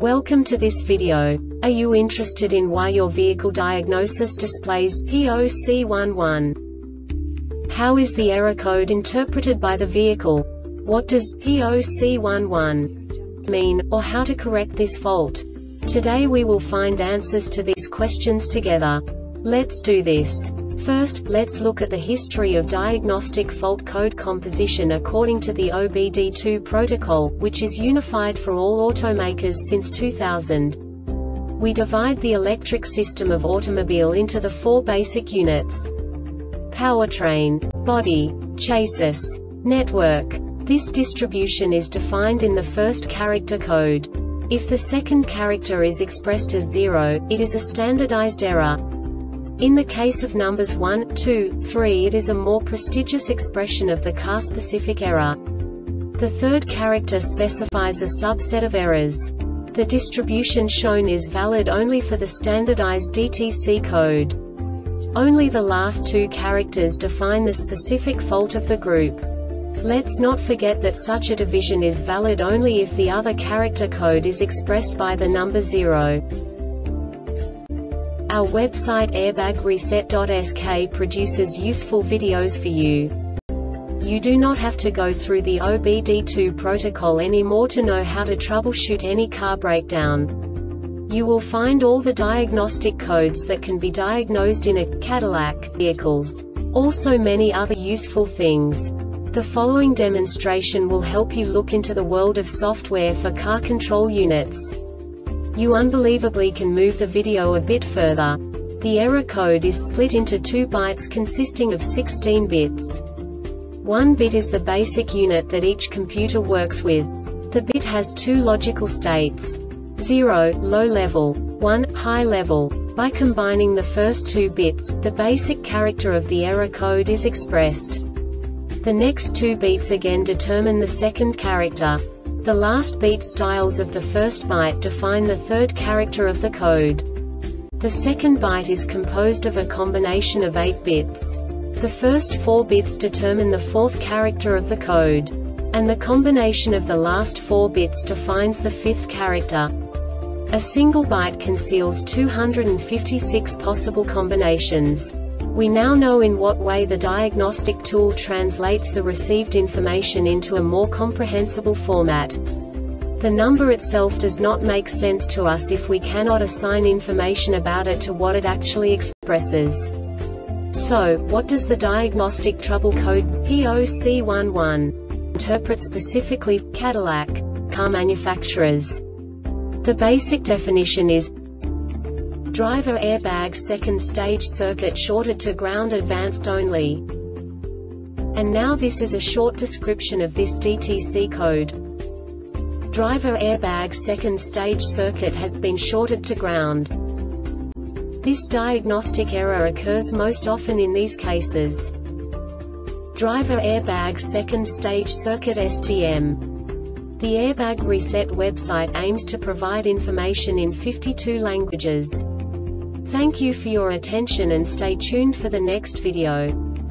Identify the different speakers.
Speaker 1: Welcome to this video. Are you interested in why your vehicle diagnosis displays P0C11? How is the error code interpreted by the vehicle? What does P0C11 mean, or how to correct this fault? Today we will find answers to these questions together. Let's do this. First, let's look at the history of diagnostic fault code composition according to the OBD2 protocol, which is unified for all automakers since 2000. We divide the electric system of automobile into the four basic units: powertrain, body, chassis, network. This distribution is defined in the first character code. If the second character is expressed as 0, it is a standardized error. In the case of numbers 1, 2, 3, it is a more prestigious expression of the car-specific error. The third character specifies a subset of errors. The distribution shown is valid only for the standardized DTC code. Only the last two characters define the specific fault of the group. Let's not forget that such a division is valid only if the other character code is expressed by the number 0. Our website airbagreset.sk produces useful videos for you. You do not have to go through the OBD2 protocol anymore to know how to troubleshoot any car breakdown. You will find all the diagnostic codes that can be diagnosed in a Cadillac vehicles. Also many other useful things. The following demonstration will help you look into the world of software for car control units. You unbelievably can move the video a bit further. The error code is split into 2 bytes consisting of 16 bits. 1 bit is the basic unit that each computer works with. The bit has 2 logical states: 0, low level, 1, high level. By combining the first 2 bits, the basic character of the error code is expressed. The next 2 beats again determine the second character. The last beat styles of the first byte define the third character of the code. The second byte is composed of a combination of 8 bits. The first 4 bits determine the fourth character of the code. And the combination of the last 4 bits defines the fifth character. A single byte conceals 256 possible combinations. We now know in what way the diagnostic tool translates the received information into a more comprehensible format. The number itself does not make sense to us if we cannot assign information about it to what it actually expresses. So, what does the diagnostic trouble code P0C11 interpret specifically for Cadillac car manufacturers? The basic definition is: driver airbag second stage circuit shorted to ground advanced only. And now this is a short description of this DTC code. Driver airbag second stage circuit has been shorted to ground. This diagnostic error occurs most often in these cases: driver airbag second stage circuit STM. The Airbag Reset website aims to provide information in 52 languages. Thank you for your attention and stay tuned for the next video.